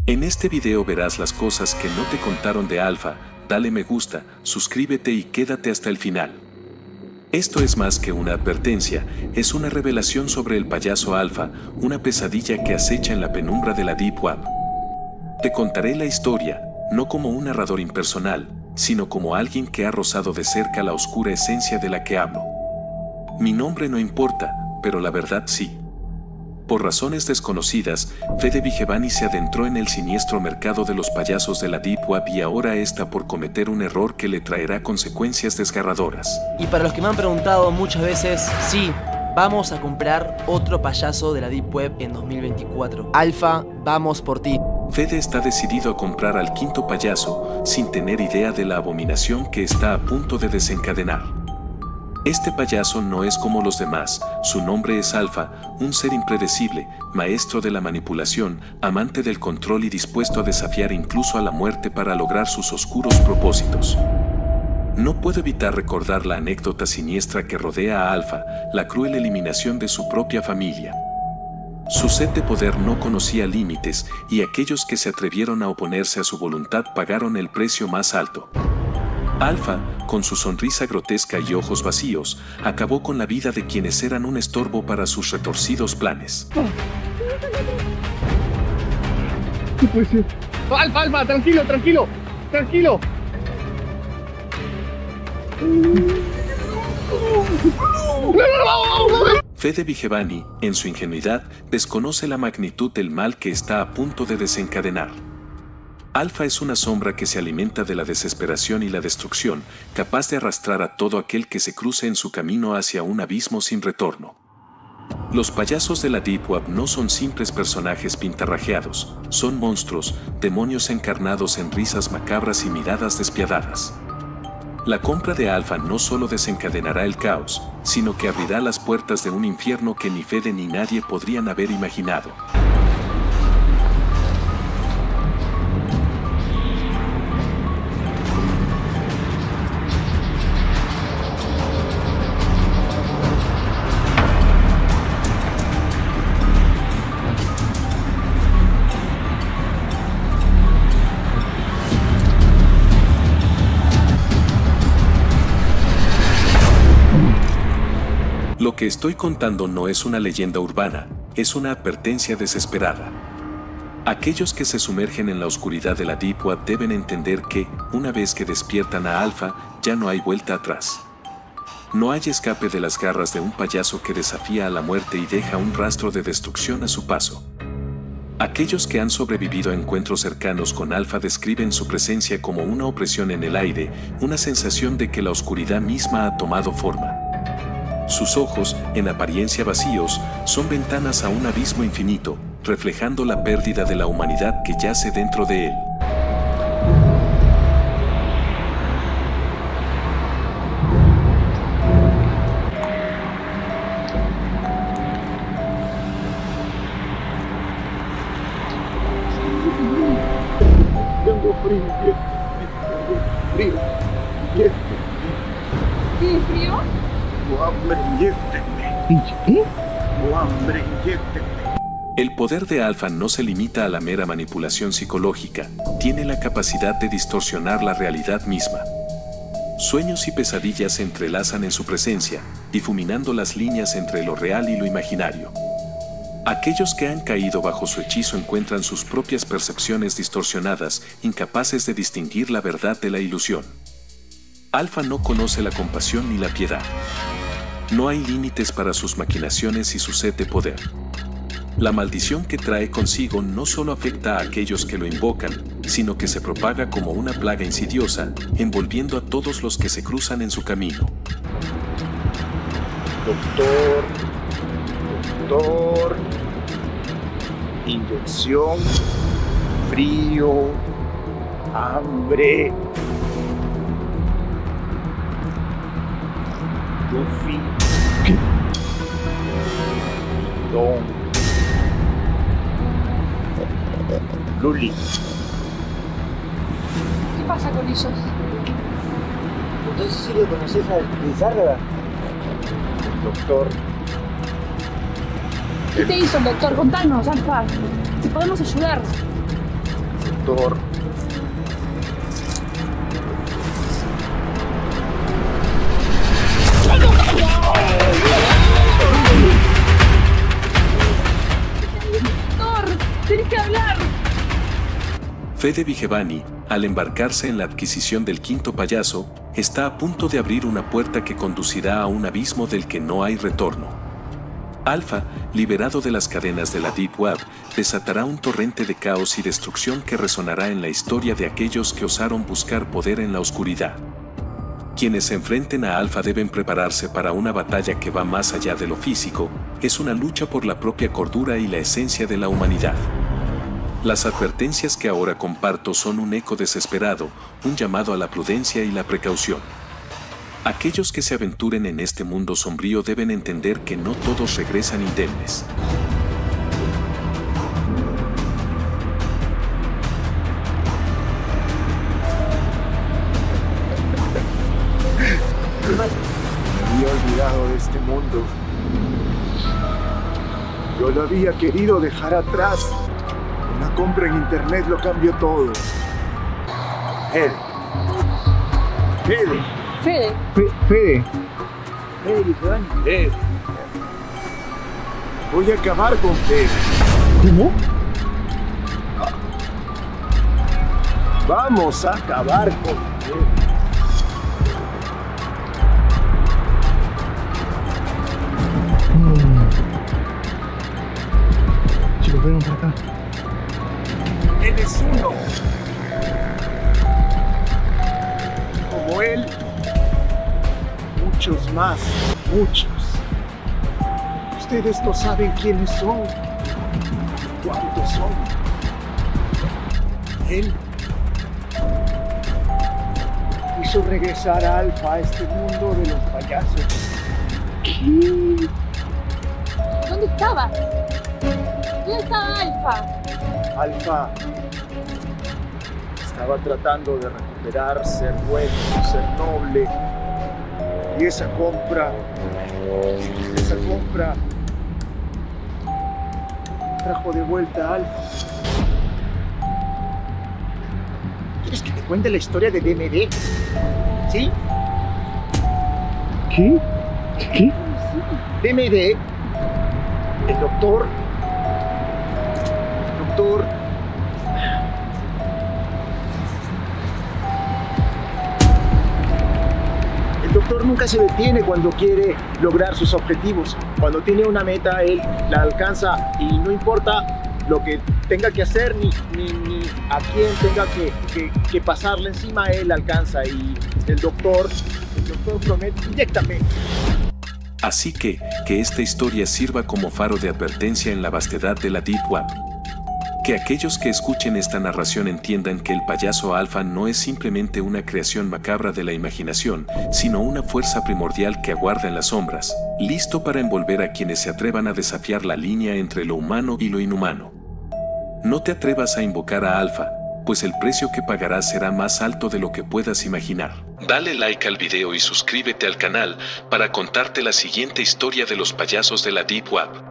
En este video verás las cosas que no te contaron de Alfa. Dale me gusta, suscríbete y quédate hasta el final. Esto es más que una advertencia, es una revelación sobre el payaso Alfa, una pesadilla que acecha en la penumbra de la Deep Web. Te contaré la historia, no como un narrador impersonal, sino como alguien que ha rozado de cerca la oscura esencia de la que hablo. Mi nombre no importa, pero la verdad sí. Por razones desconocidas, Fede Vigevani se adentró en el siniestro mercado de los payasos de la Deep Web y ahora está por cometer un error que le traerá consecuencias desgarradoras. Y para los que me han preguntado muchas veces, sí, vamos a comprar otro payaso de la Deep Web en 2024. Alfa, vamos por ti. Fede está decidido a comprar al quinto payaso, sin tener idea de la abominación que está a punto de desencadenar. Este payaso no es como los demás, su nombre es Alfa, un ser impredecible, maestro de la manipulación, amante del control y dispuesto a desafiar incluso a la muerte para lograr sus oscuros propósitos. No puedo evitar recordar la anécdota siniestra que rodea a Alfa, la cruel eliminación de su propia familia. Su sed de poder no conocía límites y aquellos que se atrevieron a oponerse a su voluntad pagaron el precio más alto. Alfa, con su sonrisa grotesca y ojos vacíos, acabó con la vida de quienes eran un estorbo para sus retorcidos planes. ¿Qué puede ser? Alfa, Alfa, tranquilo, tranquilo, tranquilo. Fede Vigevani, en su ingenuidad, desconoce la magnitud del mal que está a punto de desencadenar. Alfa es una sombra que se alimenta de la desesperación y la destrucción, capaz de arrastrar a todo aquel que se cruce en su camino hacia un abismo sin retorno. Los payasos de la Deep Web no son simples personajes pintarrajeados, son monstruos, demonios encarnados en risas macabras y miradas despiadadas. La compra de Alfa no solo desencadenará el caos, sino que abrirá las puertas de un infierno que ni Fede ni nadie podrían haber imaginado. Lo que estoy contando no es una leyenda urbana, es una advertencia desesperada. Aquellos que se sumergen en la oscuridad de la Deep Web deben entender que, una vez que despiertan a Alfa, ya no hay vuelta atrás. No hay escape de las garras de un payaso que desafía a la muerte y deja un rastro de destrucción a su paso. Aquellos que han sobrevivido a encuentros cercanos con Alfa describen su presencia como una opresión en el aire, una sensación de que la oscuridad misma ha tomado forma. Sus ojos, en apariencia vacíos, son ventanas a un abismo infinito, reflejando la pérdida de la humanidad que yace dentro de él. Tengo frío. ¿Tienes frío? Tengo hambre, inyéctenme. ¿Qué? Tengo hambre, inyéctenme. El poder de Alfa no se limita a la mera manipulación psicológica, tiene la capacidad de distorsionar la realidad misma. Sueños y pesadillas se entrelazan en su presencia, difuminando las líneas entre lo real y lo imaginario. Aquellos que han caído bajo su hechizo encuentran sus propias percepciones distorsionadas, incapaces de distinguir la verdad de la ilusión. Alfa no conoce la compasión ni la piedad. No hay límites para sus maquinaciones y su sed de poder. La maldición que trae consigo no solo afecta a aquellos que lo invocan, sino que se propaga como una plaga insidiosa, envolviendo a todos los que se cruzan en su camino. Doctor, inyección, frío, hambre. Luffy, Don, Luli. ¿Qué pasa con ellos? Entonces sí lo conoces a Lizárraga. Doctor, ¿Qué te hizo el doctor? Contanos, Alfa. Si podemos ayudar. doctor. Thor, tienes que hablar. Fede Vigevani, al embarcarse en la adquisición del quinto payaso, está a punto de abrir una puerta que conducirá a un abismo del que no hay retorno. Alpha, liberado de las cadenas de la Deep Web, desatará un torrente de caos y destrucción que resonará en la historia de aquellos que osaron buscar poder en la oscuridad. Quienes se enfrenten a Alpha deben prepararse para una batalla que va más allá de lo físico, es una lucha por la propia cordura y la esencia de la humanidad. Las advertencias que ahora comparto son un eco desesperado, un llamado a la prudencia y la precaución. Aquellos que se aventuren en este mundo sombrío deben entender que no todos regresan indemnes. Me había olvidado de este mundo. Yo lo había querido dejar atrás. Una compra en internet lo cambió todo. Fede. Fede. Fede. Fede. Fede Vigevani. Fede. Voy a acabar con Fede. ¿Cómo? Vamos a acabar con Fede. Chicos, vengan por acá. Él es uno. Como él, muchos más, muchos. Ustedes no saben quiénes son, cuántos son. Él hizo regresar a Alpha a este mundo de los payasos. ¿Qué? ¿Dónde estaba? ¿Dónde estaba Alpha? Alpha estaba tratando de recuperar, ser bueno, ser noble. Y esa compra trajo de vuelta a Alpha. ¿Quieres que te cuente la historia de DMD? ¿Sí? ¿Qué? ¿Qué? DMD, el doctor. El doctor nunca se detiene cuando quiere lograr sus objetivos. Cuando tiene una meta, él la alcanza y no importa lo que tenga que hacer ni a quién tenga que pasarle encima, él alcanza. Y el doctor promete directamente. Así que esta historia sirva como faro de advertencia en la vastedad de la Deep Web. Que aquellos que escuchen esta narración entiendan que el payaso Alpha no es simplemente una creación macabra de la imaginación, sino una fuerza primordial que aguarda en las sombras, listo para envolver a quienes se atrevan a desafiar la línea entre lo humano y lo inhumano. No te atrevas a invocar a Alpha, pues el precio que pagarás será más alto de lo que puedas imaginar. Dale like al video y suscríbete al canal para contarte la siguiente historia de los payasos de la Deep Web.